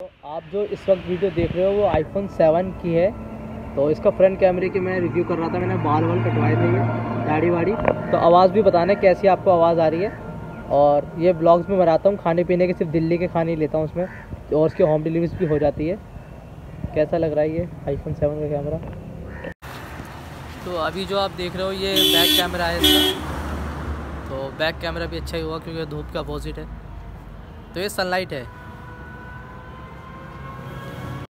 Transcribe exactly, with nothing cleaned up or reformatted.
तो आप जो इस वक्त वीडियो देख रहे हो वो आईफोन सेवन की है। तो इसका फ्रंट कैमरे की मैं रिव्यू कर रहा था। मैंने बाल वाल कटवाए थे, ये दाढ़ी वाड़ी। तो आवाज़ भी बताना कैसी आपको आवाज़ आ रही है। और ये ब्लॉग्स में बनाता हूँ, खाने पीने के सिर्फ दिल्ली के खाने ही लेता हूँ उसमें, और उसकी होम डिलीवरीज भी हो जाती है। कैसा लग रहा है ये आईफोन सेवन का कैमरा। तो अभी जो आप देख रहे हो ये बैक कैमरा है इसका। तो बैक कैमरा भी अच्छा ही हुआ क्योंकि धूप का अपोजिट है। तो ये सनलाइट है।